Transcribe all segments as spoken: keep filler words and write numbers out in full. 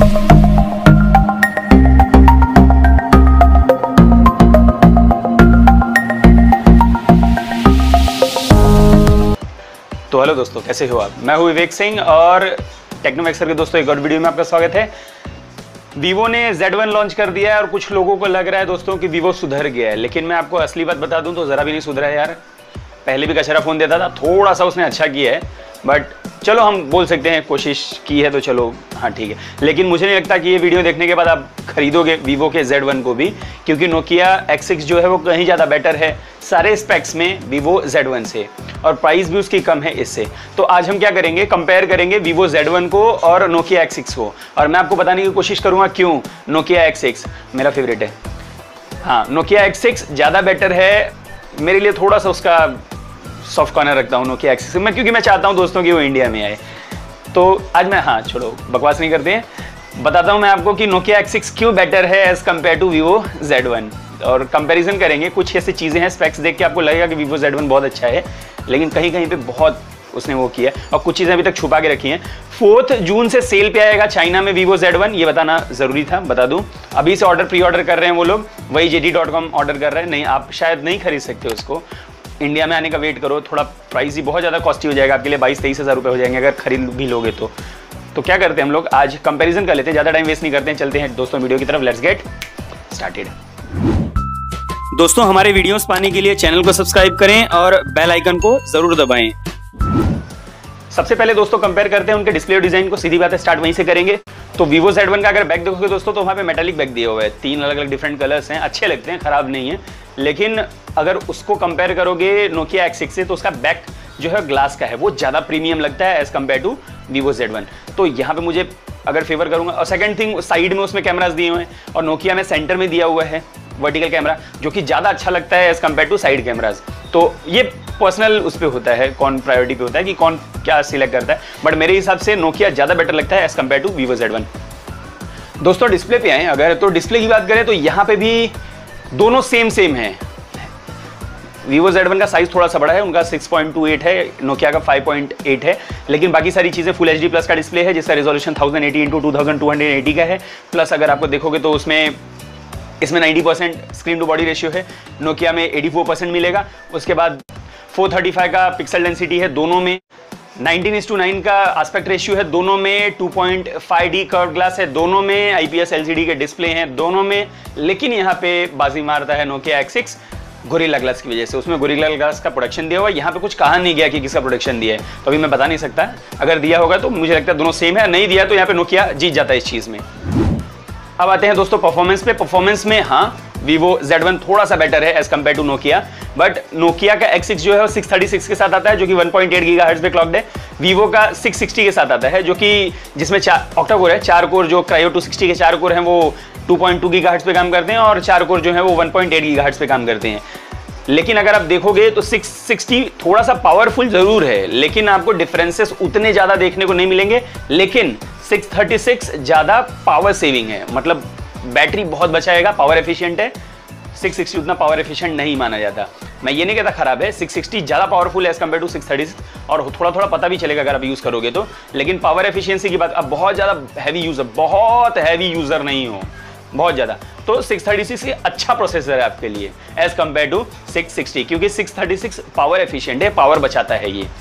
तो हेलो दोस्तों, कैसे हो आप? मैं हूं विवेक सिंह और टेक्नोमैक्सर के दोस्तों एक और वीडियो में आपका स्वागत है। वीवो ने ज़ेड वन लॉन्च कर दिया है और कुछ लोगों को लग रहा है दोस्तों कि वीवो सुधर गया है, लेकिन मैं आपको असली बात बता दूं तो ज़रा भी नहीं सुधरा है यार। पहले भी कचरा फ़ोन देता था, थोड़ा सा उसने अच्छा किया है, बट चलो हम बोल सकते हैं कोशिश की है तो चलो हाँ ठीक है। लेकिन मुझे नहीं लगता कि ये वीडियो देखने के बाद आप खरीदोगे वीवो के ज़ेड वन को भी, क्योंकि नोकिया एक्स सिक्स जो है वो कहीं ज़्यादा बेटर है सारे स्पेक्स में वीवो ज़ेड वन से, और प्राइस भी उसकी कम है इससे। तो आज हम क्या करेंगे, कंपेयर करेंगे वीवो ज़ेड वन को और नोकिया एक्स सिक्स को, और मैं आपको बताने की कोशिश करूँगा क्यों नोकिया एक्स सिक्स मेरा फेवरेट है। हाँ, नोकिया एक्स सिक्स ज़्यादा बेटर है मेरे लिए, थोड़ा सा उसका सॉफ्ट कॉर्नर रखता हूँ नोकिया एक्स सिक्स में, क्योंकि मैं चाहता हूँ दोस्तों कि वो इंडिया में आए। तो आज मैं, हाँ छोड़ो बकवास नहीं करते हैं, बताता हूँ मैं आपको कि नोकिया एक्स सिक्स क्यों बेटर है as compare to Vivo Z one, और कंपैरिजन करेंगे। कुछ ऐसी चीज़ें हैं, स्पेक्स देख के आपको लगेगा कि वीवो ज़ेड वन बहुत अच्छा है, लेकिन कहीं कहीं पे बहुत उसने वो किया है, और कुछ चीज़ें अभी तक छुपा के रखी हैं। फोर्थ जून से सेल पे आएगा चाइना में वीवो ज़ेड वन, ये बताना ज़रूरी था, बता दूं। अभी से ऑर्डर प्री ऑर्डर कर रहे हैं वो लोग, वही J D dot com order कर रहे हैं। नहीं, आप शायद नहीं खरीद सकते उसको, इंडिया में आने का वेट करो, थोड़ा प्राइस ही बहुत ज़्यादा कॉस्टली हो जाएगा आपके लिए, बाईस तेईस हज़ार रुपये हो जाएंगे अगर खरीद भी लोगे तो। तो क्या करते हैं हम लोग, आज कंपैरिजन कर लेते हैं, ज़्यादा टाइम वेस्ट नहीं करते हैं, चलते हैं दोस्तों वीडियो की तरफ। Let's get started. दोस्तों, हमारे वीडियोस पाने के लिए चैनल को सब्सक्राइब करें और बेल आइकन को जरूर दबाएं। सबसे पहले दोस्तों कंपेयर करते हैं उनके डिस्प्ले और डिजाइन को, सीधी बात है स्टार्ट वहीं से करेंगे। तो वीवो ज़ेड वन का अगर बैक देखोगे दोस्तों तो वहाँ पे मेटालिक बैक दिए हुए हैं, तीन अलग अलग डिफरेंट कलर्स हैं, अच्छे लगते हैं, खराब नहीं है। लेकिन अगर उसको कंपेयर करोगे नोकिया एक्स सिक्स से तो उसका बैक जो है ग्लास का है, वो ज़्यादा प्रीमियम लगता है as compare to Vivo Z one. तो यहाँ पे मुझे अगर फेवर करूँगा, और सेकंड थिंग साइड में उसमें कैमरास दिए हुए हैं, और नोकिया में सेंटर में दिया हुआ है वर्टिकल कैमरा, जो कि ज़्यादा अच्छा लगता है as compare to side cameras. तो ये पर्सनल उस पर होता है, कौन प्रायोरिटी पे होता है कि कौन क्या सिलेक्ट करता है, बट मेरे हिसाब से नोकिया ज़्यादा बेटर लगता है as compare to Vivo Z one. दोस्तों डिस्प्ले पे आए अगर, तो डिस्प्ले की बात करें तो यहाँ पे भी दोनों सेम सेम है। वीवो ज़ेड वन का साइज थोड़ा सा बड़ा है, उनका सिक्स पॉइंट टू एट है, नोकिया का फाइव पॉइंट एट है, लेकिन बाकी सारी चीज़ें फुल एच डी प्लस का डिस्प्ले है, जिसका resolution thousand eighty into two thousand two hundred eighty का है। प्लस अगर आपको देखोगे तो उसमें इसमें ninety percent screen to body ratio है, नोकिया में एटी फोर परसेंट मिलेगा। उसके बाद फोर थर्टी फाइव का पिक्सल डेंसिटी है दोनों में, नाइनटीन इस टू नाइन का एस्पेक्ट रेशियो है दोनों में, two point five D curve glass है दोनों में, आईपीएस एलसीडी के डिस्प्ले हैं दोनों में। लेकिन यहाँ पे बाजी मारता है Nokia X six Gorilla Glass की वजह से, उसमें गोरिल्ला ग्लास का प्रोडक्शन दिया हुआ है। यहाँ पे कुछ कहा नहीं गया कि किसका प्रोडक्शन दिया है, तो अभी मैं बता नहीं सकता, अगर दिया होगा तो मुझे लगता है दोनों सेम है, नहीं दिया तो यहाँ पे नोकिया जीत जाता है इस चीज़ में। अब आते हैं दोस्तों परफॉर्मेंस पे। परफॉर्मेंस में हाँ वीवो ज़ेड वन थोड़ा सा बेटर है as compare to Nokia, but Nokia का एक्स सिक्स जो है वो सिक्स थर्टी सिक्स के साथ आता है, जो कि वन पॉइंट एट गीगाहर्ट्ज़ पे क्लॉक्ड है। वीवो का सिक्स सिक्सटी के साथ आता है, जो कि जिसमें चार ऑक्टा कोर है, चार कोर जो क्रायो टू सिक्सटी के चार कोर हैं वो टू पॉइंट टू गीगाहर्ट्ज़ पे काम करते हैं, और चार कोर जो है वो वन पॉइंट एट गीगाहर्ट्ज़ पे काम करते हैं। लेकिन अगर आप देखोगे तो सिक्स सिक्सटी थोड़ा सा पावरफुल जरूर है, लेकिन आपको डिफरेंसेस उतने ज़्यादा देखने को नहीं मिलेंगे। लेकिन सिक्स थर्टी सिक्स ज़्यादा पावर सेविंग है, मतलब बैटरी बहुत बचाएगा, पावर एफिशिएंट है। सिक्स सिक्सटी उतना पावर एफिशिएंट नहीं माना जाता, मैं ये नहीं कहता खराब है, सिक्स सिक्सटी ज़्यादा पावरफुल है as compare to six thirty six, और थोड़ा थोड़ा पता भी चलेगा अगर आप यूज़ करोगे तो। लेकिन पावर एफिशिएंसी की बात, अब बहुत ज़्यादा हैवी यूज़र, बहुत हैवी यूज़र नहीं हो, बहुत ज़्यादा, तो सिक्स थर्टी सिक्स ये अच्छा प्रोसेसर है आपके लिए as compare to six sixty, क्योंकि six thirty six power efficient है, पावर बचाता है ये।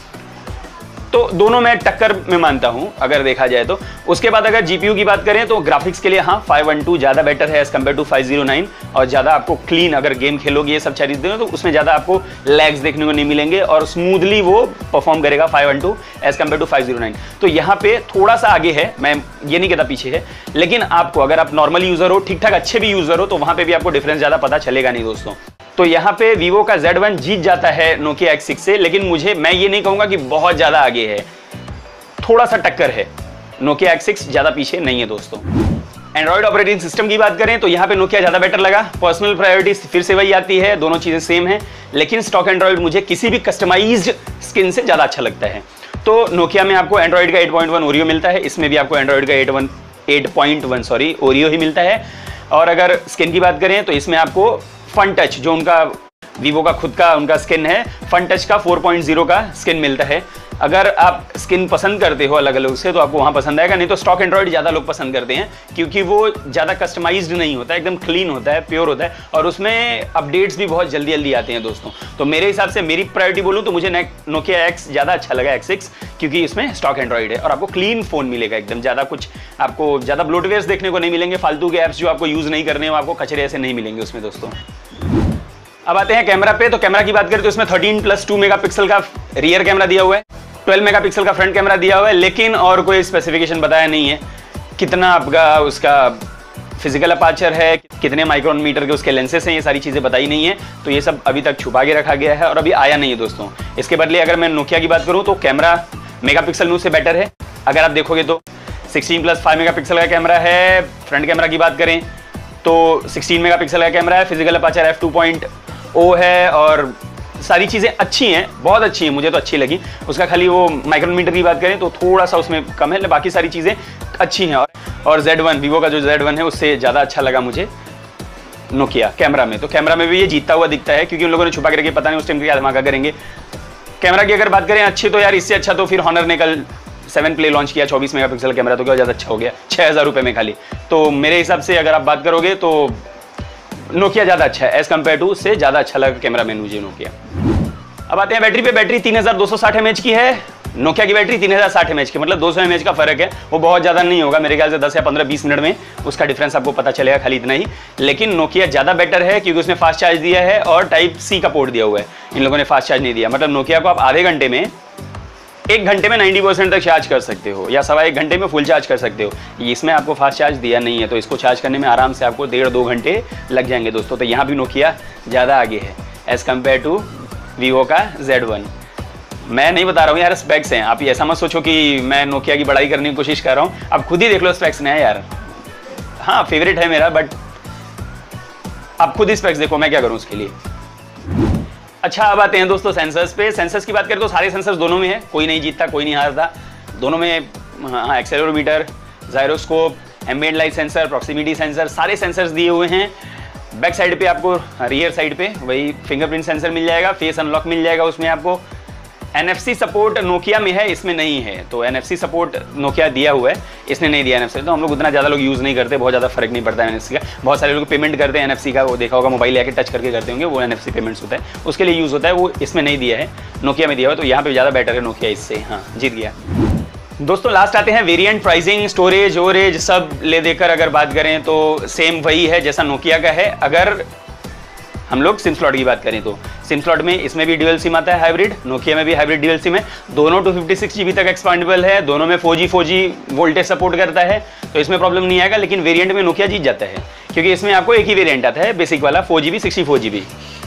तो दोनों में टक्कर में मानता हूं अगर देखा जाए तो। उसके बाद अगर जीपीयू की बात करें तो ग्राफिक्स के लिए हाँ फाइव वन टू ज़्यादा बेटर है as compare to five zero nine, और ज़्यादा आपको क्लीन अगर गेम खेलोगे ये सब चीज़ें तो उसमें ज़्यादा आपको लैग्स देखने को नहीं मिलेंगे, और स्मूथली वो परफॉर्म करेगा five one two as compare to five zero nine. तो यहाँ पे थोड़ा सा आगे है, मैं ये नहीं कहता पीछे है, लेकिन आपको अगर आप नॉर्मल यूज़र हो, ठीक ठाक अच्छे भी यूज़र हो, तो वहाँ पर भी आपको डिफरेंस ज़्यादा पता चलेगा नहीं दोस्तों। तो यहाँ पे वीवो का ज़ेड वन जीत जाता है नोकिया एक्स सिक्स से, लेकिन मुझे, मैं ये नहीं कहूँगा कि बहुत ज़्यादा आगे है, थोड़ा सा टक्कर है, नोकिया एक्स सिक्स ज्यादा पीछे नहीं है दोस्तों। एंड्रॉइड ऑपरेटिंग सिस्टम की बात करें तो यहाँ पे नोकिया ज्यादा बेटर लगा, पर्सनल प्रायोरिटी फिर से वही आती है, दोनों चीजें सेम हैं, लेकिन स्टॉक एंड्रॉइड मुझे किसी भी कस्टमाइज्ड स्किन से ज्यादा अच्छा लगता है। तो नोकिया में आपको एंड्रॉइड का एट पॉइंट वन ओरियो मिलता है, इसमें भी आपको एंड्रॉइड का eight point one sorry Oreo ही मिलता है। और अगर स्किन की बात करें तो इसमें आपको फन टच, जो उनका वीवो का खुद का उनका स्किन है, फन टच का फोर पॉइंट ज़ीरो का स्किन मिलता है। अगर आप स्किन पसंद करते हो अलग अलग से तो आपको वहाँ पसंद आएगा, नहीं तो स्टॉक एंड्रॉइड ज़्यादा लोग पसंद करते हैं क्योंकि वो ज़्यादा कस्टमाइज्ड नहीं होता है, एकदम क्लीन होता है, प्योर होता है और उसमें अपडेट्स भी बहुत जल्दी जल्दी आते हैं दोस्तों। तो मेरे हिसाब से मेरी प्रायोरिटी बोलूँ तो मुझे नोकिया एक्स ज़्यादा अच्छा लगा, एक्स सिक्स, क्योंकि इसमें स्टॉक एंड्रॉइड है और आपको क्लीन फ़ोन मिलेगा एकदम, ज़्यादा कुछ आपको ज़्यादा ब्लोटवेयर्स देखने को नहीं मिलेंगे, फालतू के ऐप्स जो आपको यूज़ नहीं करने, आपको कचरे ऐसे नहीं मिलेंगे उसमें दोस्तों। अब आते हैं कैमरा पे। तो कैमरा की बात करें तो इसमें थर्टीन प्लस टू मेगापिक्सल का रियर कैमरा दिया हुआ है, ट्वेल्व मेगापिक्सल का फ्रंट कैमरा दिया हुआ है, लेकिन और कोई स्पेसिफिकेशन बताया नहीं है कितना आपका उसका फिजिकल अपर्चर है, कितने माइक्रोन मीटर के उसके लेंसेस हैं, ये सारी चीज़ें बताई नहीं है। तो ये सब अभी तक छुपा के रखा गया है और अभी आया नहीं है दोस्तों। इसके बदले अगर मैं नोकिया की बात करूँ तो कैमरा मेगापिक्सल नू से बेटर है। अगर आप देखोगे तो सिक्सटीन प्लस फाइव मेगापिक्सल का कैमरा है। फ्रंट कैमरा की बात करें तो सिक्सटीन मेगापिक्सल का कैमरा है, physical aperture F two point O है और सारी चीज़ें अच्छी हैं, बहुत अच्छी हैं, मुझे तो अच्छी लगी। उसका खाली वो माइक्रोमीटर की बात करें तो थोड़ा सा उसमें कम है, बाकी सारी चीज़ें अच्छी हैं। और और जेड वन वीवो का जो जेड वन है उससे ज़्यादा अच्छा लगा मुझे नोकिया कैमरा में। तो कैमरा में भी ये जीतता हुआ दिखता है क्योंकि उन लोगों ने छुपा के रखे, पता नहीं उस टाइम क्या धमाका करेंगे। कैमरा की अगर बात करें अच्छी, तो यार इससे अच्छा तो फिर हॉनर ने कल सेवन प्ले लॉन्च किया, चौबीस मेगापिक्सल कैमरा, तो क्या ज़्यादा अच्छा हो गया छः हज़ार रुपये में खाली। तो मेरे हिसाब से अगर आप बात करोगे तो नोकिया ज़्यादा अच्छा है एज़ कम्पेयर टू, उससे ज़्यादा अच्छा लगा कैमरा में मुझे नोकिया। अब आते हैं बैटरी पे। बैटरी तीन हज़ार दो सौ साठ एम एच की है, नोकिया की बैटरी तीन हज़ार साठ एम एच की, मतलब दो सौ एम एच का फर्क है। वो बहुत ज़्यादा नहीं होगा मेरे ख्याल से, दस या पंद्रह बीस मिनट में उसका डिफरेंस आपको पता चलेगा, खाली इतना ही। लेकिन नोकिया ज़्यादा बेटर है क्योंकि उसने फास्ट चार्ज दिया है और टाइप सी का पोर्ट दिया हुआ है, इन लोगों ने फास्ट चार्ज नहीं दिया। मतलब नोकिया को आप आधे घंटे में, एक घंटे में नब्बे परसेंट तक चार्ज कर सकते हो या सवा एक घंटे में फुल चार्ज कर सकते हो। इसमें आपको फास्ट चार्ज दिया नहीं है, तो इसको चार्ज करने में आराम से आपको डेढ़ दो घंटे लग जाएंगे दोस्तों। तो यहाँ भी नोकिया ज़्यादा आगे है एज़ कम्पेयर टू वीवो का जेड वन। मैं नहीं बता रहा हूँ यार, स्पेक्स हैं, आप ऐसा मत सोचो कि मैं नोकिया की बड़ाई करने की कोशिश कर रहा हूँ, आप खुद ही देख लो स्पेक्स में है यार। हाँ फेवरेट है मेरा, बट आप खुद ही स्पेक्स देखो, मैं क्या करूँ उसके लिए। अच्छा अब आते हैं दोस्तों सेंसर्स पे। सेंसर्स की बात करें तो सारे सेंसर्स दोनों में है, कोई नहीं जीतता कोई नहीं हारता, दोनों में हाँ accelerometer, gyroscope, ambient light sensor, proximity sensor, सारे सेंसर्स दिए हुए हैं। बैक साइड पे आपको, रियर साइड पे वही फिंगरप्रिंट सेंसर मिल जाएगा, फेस अनलॉक मिल जाएगा उसमें आपको। एनएफसी सपोर्ट नोकिया में है, इसमें नहीं है, तो एनएफसी सपोर्ट नोकिया दिया हुआ है, इसने नहीं दिया एनएफसी। तो हम लोग उतना ज़्यादा लोग यूज़ नहीं करते, बहुत ज़्यादा फर्क नहीं पड़ता है एनएफसी का। बहुत सारे लोग पेमेंट करते हैं एनएफसी का, वो देखा होगा मोबाइल लेके टच करके करते होंगे, वो एनएफसी पेमेंट्स होता है, उसके लिए यूज़ होता है, वो इसमें नहीं दिया है, नोकिया में दिया हुआ। तो यहाँ पर ज़्यादा बेटर है नोकिया इससे, हाँ जीत गया दोस्तों। लास्ट आते हैं वेरिएंट, प्राइसिंग, स्टोरेज, ओरेज सब ले देकर अगर बात करें तो सेम वही है जैसा नोकिया का है। अगर हम लोग सिम स्लॉट की बात करें तो सिम स्लॉट में इसमें भी ड्यूअल सिम आता है हाइब्रिड, नोकिया में भी हाइब्रिड ड्यूअल सिम है, दोनों टू फिफ्टी सिक्स जीबी तक एक्सपांडेबल है, दोनों में four G four G voltage support करता है, तो इसमें प्रॉब्लम नहीं आएगा। लेकिन वेरिएंट में नोकिया जीत जाता है क्योंकि इसमें आपको एक ही वेरिएंट आता है बेसिक वाला, four G B sixty four G B.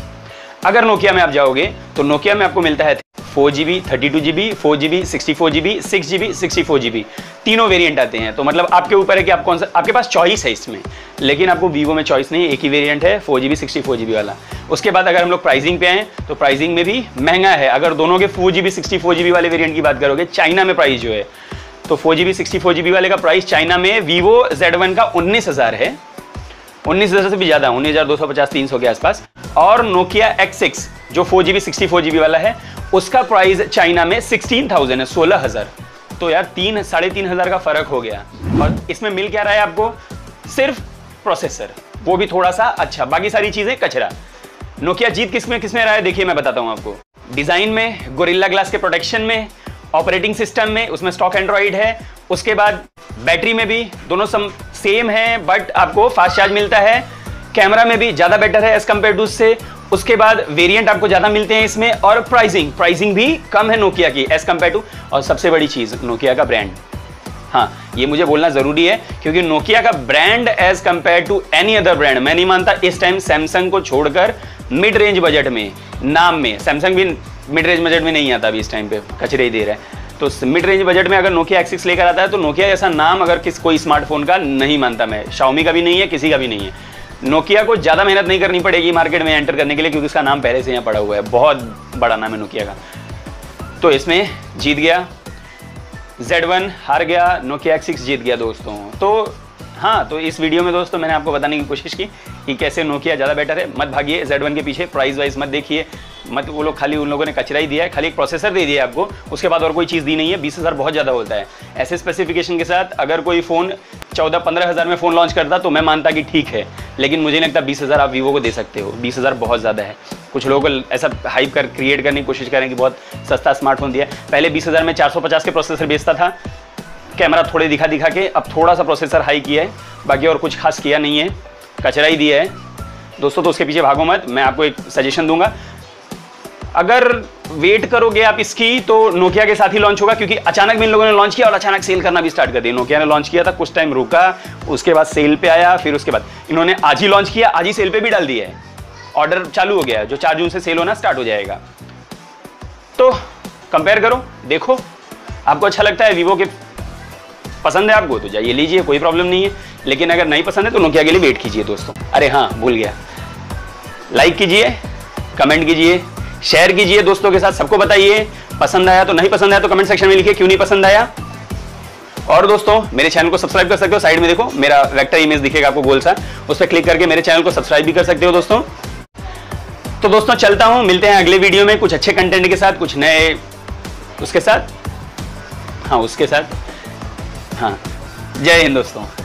अगर नोकिया में आप जाओगे तो नोकिया में आपको मिलता है four G B, thirty two G B, four G B, sixty four G B, six G B, sixty four G B, तीनों वेरिएंट आते हैं। तो मतलब आपके ऊपर है कि आप कौन सा, आपके पास चॉइस है इसमें, लेकिन आपको वीवो में चॉइस नहीं है, एक ही वेरिएंट है four G B, sixty four G B वाला। उसके बाद अगर हम लोग प्राइसिंग पे आए तो प्राइसिंग में भी महंगा है। अगर दोनों के four G B, sixty four G B वाले वेरिएंट की बात करोगे, चाइना में प्राइस जो है, तो four G B, sixty four G B वाले का प्राइस चाइना में वीवो जेड वन का उन्नीस हज़ार है, उन्नीस हज़ार से भी ज़्यादा, उन्नीस हज़ार दो सौ पचास तीन सौ के आसपास। और नोकिया एक्स सिक्स जो four G B, sixty four G B वाला है, उसका प्राइस चाइना में सिक्सटीन थाउजेंड है, सोलह हज़ार। तो यार तीन साढ़े तीन हज़ार का फर्क हो गया। और इसमें मिल क्या रहा है आपको, सिर्फ प्रोसेसर, वो भी थोड़ा सा अच्छा, बाकी सारी चीज़ें कचरा। नोकिया जीत किस में किस में रहा है देखिए मैं बताता हूँ आपको। डिज़ाइन में, गोरिल्ला ग्लास के प्रोटेक्शन में, ऑपरेटिंग सिस्टम में, उसमें स्टॉक एंड्रॉइड है। उसके बाद बैटरी में भी दोनों सम सेम है, बट आपको फास्ट चार्ज मिलता है। कैमरा में भी ज़्यादा बेटर है एज कम्पेयर टू उससे। उसके बाद वेरिएंट आपको ज़्यादा मिलते हैं इसमें, और प्राइसिंग प्राइसिंग भी कम है नोकिया की एज कम्पेयर टू। और सबसे बड़ी चीज़ नोकिया का ब्रांड, हाँ ये मुझे बोलना ज़रूरी है क्योंकि नोकिया का brand as compare to any other brand, मैं नहीं मानता इस टाइम सैमसंग को छोड़कर मिड रेंज बजट में, नाम में सैमसंग भी मिड रेंज बजट में नहीं आता अभी इस टाइम पे, कचरे ही दे रहा है। तो मिड रेंज बजट में अगर नोकिया एक्स सिक्स लेकर आता है तो नोकिया जैसा नाम अगर किस कोई स्मार्टफोन का नहीं मानता मैं, शाओमी का भी नहीं है, किसी का भी नहीं है। नोकिया को ज़्यादा मेहनत नहीं करनी पड़ेगी मार्केट में एंटर करने के लिए क्योंकि उसका नाम पहले से यहाँ पड़ा हुआ है, बहुत बड़ा नाम है नोकिया का। तो इसमें जीत गया जेड वन, हार गया नोकिया एक्स सिक्स, जीत गया दोस्तों। तो हाँ, तो इस वीडियो में दोस्तों मैंने आपको बताने की कोशिश की कि कैसे नोकिया ज़्यादा बेटर है। मत भागिए जेड वन के पीछे, प्राइस वाइज मत देखिए, मत वो लोग खाली उन लोगों ने कचरा ही दिया है, खाली एक प्रोसेसर दे दिया है आपको, उसके बाद और कोई चीज़ दी नहीं है। बीस हज़ार बहुत ज़्यादा होता है। ऐसे स्पेसिफिकेशन के साथ अगर कोई फ़ोन चौदह पंद्रह हज़ार में फ़ोन लॉन्च करता तो मैं मानता कि ठीक है, लेकिन मुझे नहीं लगता बीस हज़ार आप वीवो को दे सकते हो। बीस हज़ार बहुत ज़्यादा है। कुछ लोगों को ऐसा हाइप कर क्रिएट करने की कोशिश करें कि बहुत सस्ता स्मार्टफोन दिया। पहले बीस हज़ार में चार सौ पचास के प्रोसेसर बेचता था, कैमरा थोड़े दिखा दिखा के, अब थोड़ा सा प्रोसेसर हाई किया है, बाकी और कुछ खास किया नहीं है, कचरा ही दिया है दोस्तों। तो उसके पीछे भागो मत। मैं आपको एक सजेशन दूंगा, अगर वेट करोगे आप इसकी तो नोकिया के साथ ही लॉन्च होगा, क्योंकि अचानक में इन लोगों ने लॉन्च किया और अचानक सेल करना भी स्टार्ट कर दिया। नोकिया ने लॉन्च किया था, कुछ टाइम रुका, उसके बाद सेल पे आया, फिर उसके बाद इन्होंने आज ही लॉन्च किया, आज ही सेल पे भी डाल दिया है, ऑर्डर चालू हो गया, जो चार जून से सेल होना स्टार्ट हो जाएगा। तो कंपेयर करो, देखो आपको अच्छा लगता है, वीवो के पसंद है आपको तो जाइए लीजिए, कोई प्रॉब्लम नहीं है। लेकिन अगर नहीं पसंद है तो नोकिया के लिए वेट कीजिए दोस्तों। अरे हाँ भूल गया, लाइक कीजिए, कमेंट कीजिए, शेयर कीजिए दोस्तों के साथ, सबको बताइए। पसंद आया तो, नहीं पसंद आया तो कमेंट सेक्शन में लिखिए क्यों नहीं पसंद आया। और दोस्तों मेरे चैनल को सब्सक्राइब कर सकते हो, साइड में देखो मेरा वेक्टर इमेज दिखेगा आपको गोल सा, उस पर क्लिक करके मेरे चैनल को सब्सक्राइब भी कर सकते हो दोस्तों। तो दोस्तों चलता हूं, मिलते हैं अगले वीडियो में कुछ अच्छे कंटेंट के साथ, कुछ नए उसके साथ, हाँ उसके साथ, हाँ जय हिंद दोस्तों।